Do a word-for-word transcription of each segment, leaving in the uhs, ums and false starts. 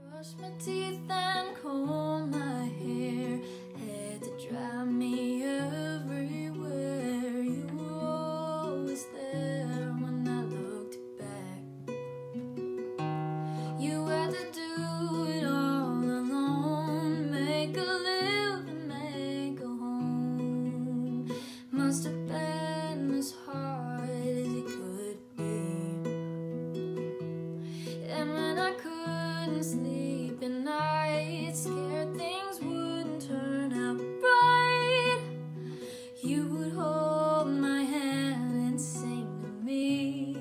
Brush my teeth and comb my hair, had to drive me everywhere. You were always there when I looked back. You had to do it all alone, make a living, make a home. Must have been as hard as it could be. And when I couldn't sleep at night, scared things wouldn't turn out right, you would hold my hand and sing to me.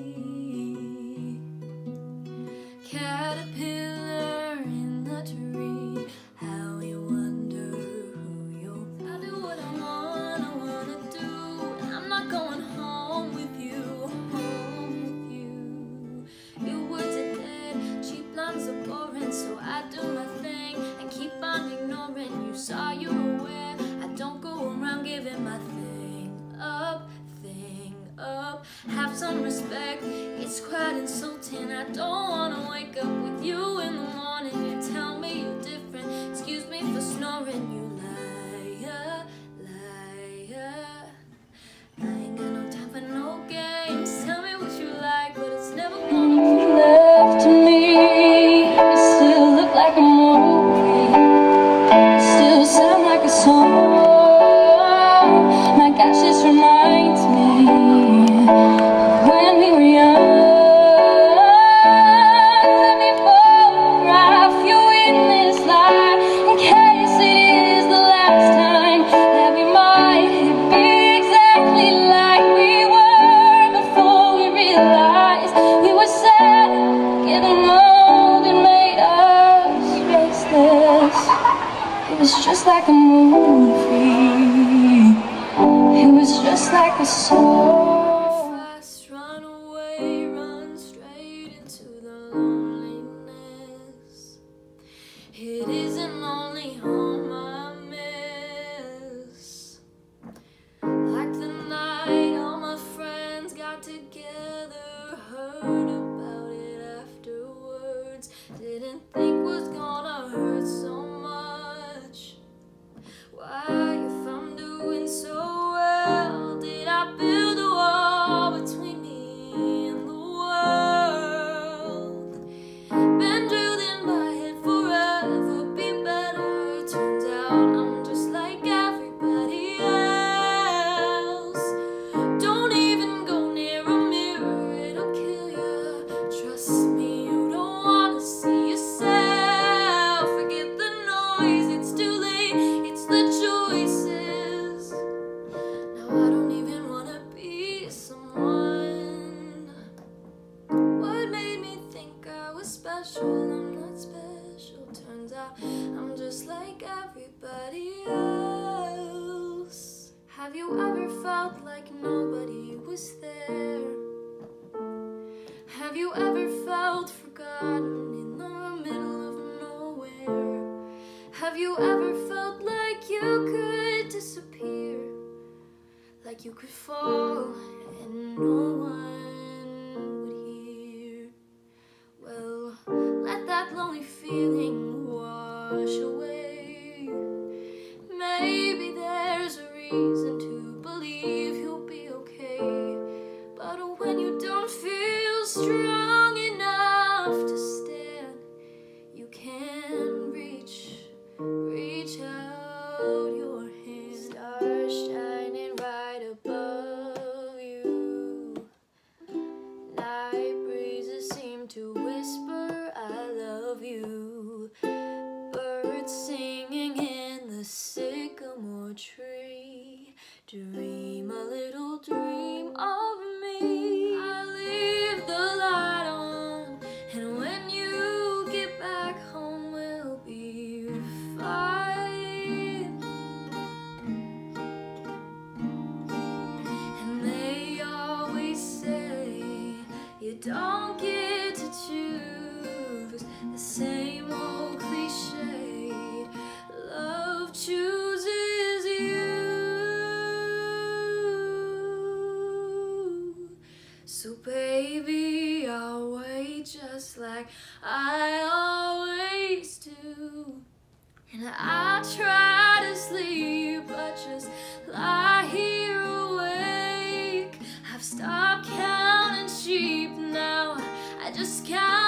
Caterpillar in the tree, how you wonder who you'll be. I do what I want, I wanna do. I'm not going home with you, home with you. Your words are dead, cheap lines are boring, so I do my thing and keep on ignoring you. Saw you aware, I don't go around giving my thing up, thing up. Have some respect, it's quite insulting. I don't wanna wake up with you in the morning. You tell me you're different, excuse me for snoring. You liar, liar. I ain't got no time for no games. Tell me what you like, but it's never gonna be left to me. You still look like a movie, you still sound like a song. My gosh, this reminds me when we were young. Let me photograph you in this light, in case it is the last time that we might be exactly like we were before we realized we were sad, getting old, and made us restless. It was just like a movie, it was just like a song. Fast, run away, run straight into the loneliness. It isn't only home I miss. Like the night all my friends got together, heard about it afterwards. Didn't think was gonna hurt so much. Why, if I'm doing so well, did I build a wall between me and the world? Been drilled in my head forever, be better. Turns out I'm just like everybody else. Don't even go near a mirror, it'll kill you. Trust me, you don't wanna see yourself. Forget the noise, it's too late, it's the choices. Now I don't even wanna be someone. What made me think I was special? I'm not special. Turns out I'm just like everybody else. Have you ever felt like nobody was there? Have you ever felt forgotten in the middle of nowhere? Have you ever felt like you could disappear? Like you could fall and no one would hear? Well, let that lonely feeling wash away. Maybe there's a reason to believe you'll be okay. But when you don't feel strong enough to stand, you can reach, reach out your hand. Stars shining right above you. Night breezes seem to whisper, I love you. Birds singing in the sycamore tree. Dream a little dream of me. I leave the light on, and when you get back home, we'll be fine. And they always say you don't get to choose, the same old cliche. Love chooses you. So baby, I'll wait just like I always used to. And I try to sleep, but just lie here awake. I've stopped counting sheep now, I just count